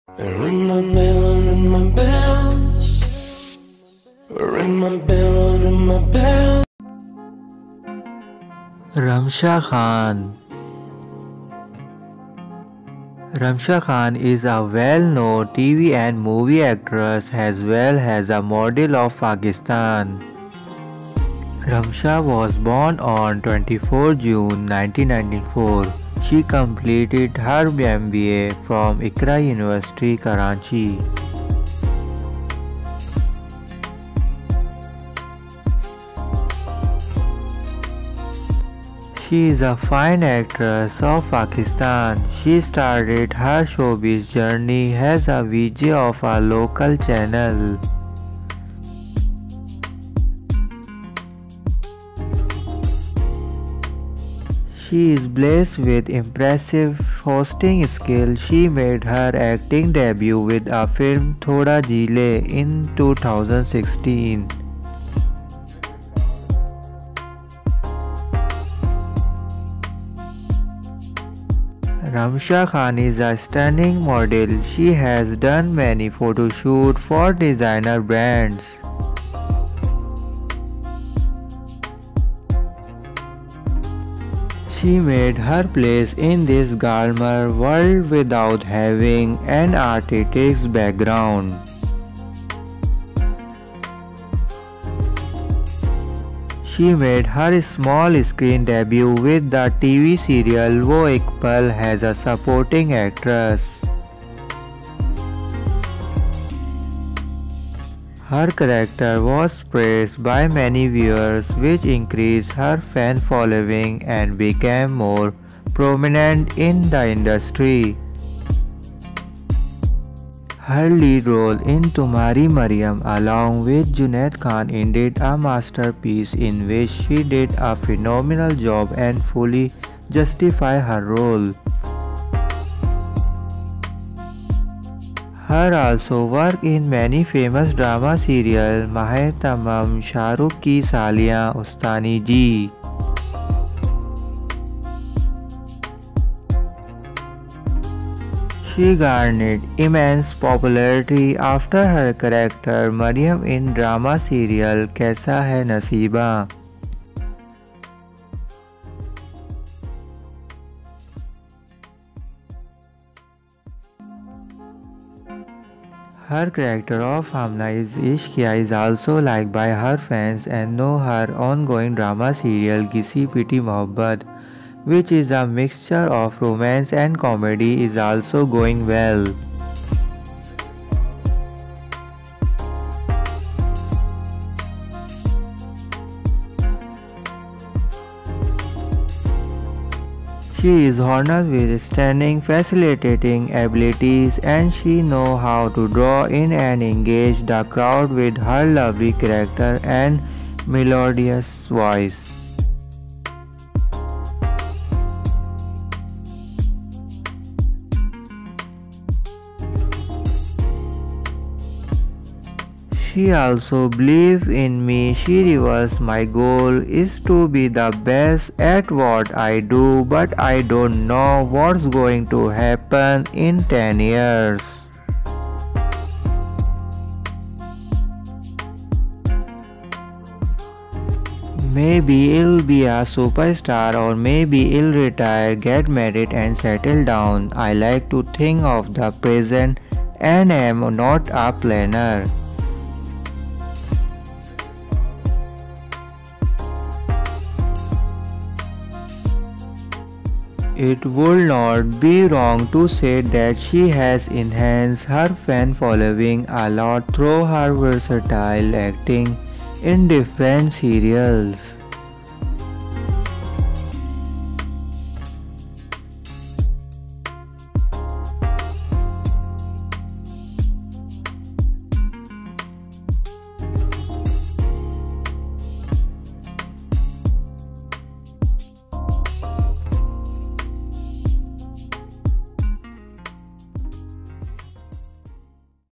Ring my bell, ring my bell. Ring my bell, ring my bell. Ramsha Khan. Ramsha Khan is a well-known TV and movie actress as well as a model of Pakistan. Ramsha was born on 24 June 1994. She completed her MBA from Iqra University, Karachi. She is a fine actress of Pakistan. She started her showbiz journey as a VJ of a local channel. She is blessed with impressive hosting skills. She made her acting debut with a film Thoda Ji Le in 2016. Ramsha Khan is a stunning model. She has done many photo shoots for designer brands. She made her place in this glamour world without having an artistic background. She made her small screen debut with the TV serial Wo Ek Pal as a supporting actress. Her character was praised by many viewers, which increased her fan following and became more prominent in the industry. Her lead role in Tumhari Maryam along with Junaid Khan ended a masterpiece in which she did a phenomenal job and fully justified her role. Her also worked in many famous drama serials Mahe Tamam, Shah Rukh Ki Saliyan, Ustani Ji. She garnered immense popularity after her character Maryam in drama serial Kaisa Hai Nasiba. Her character of Hamna Ishqiya is also liked by her fans, and know her ongoing drama serial Kisi Piti Mohabbat, which is a mixture of romance and comedy, is also going well. She is honored with stunning facilitating abilities, and she knows how to draw in and engage the crowd with her lovely character and melodious voice. She also believes in me. She reveals my goal is to be the best at what I do, but I don't know what's going to happen in 10 years. Maybe he'll be a superstar, or maybe he'll retire, get married and settle down. I like to think of the present and am not a planner. It would not be wrong to say that she has enhanced her fan following a lot through her versatile acting in different serials.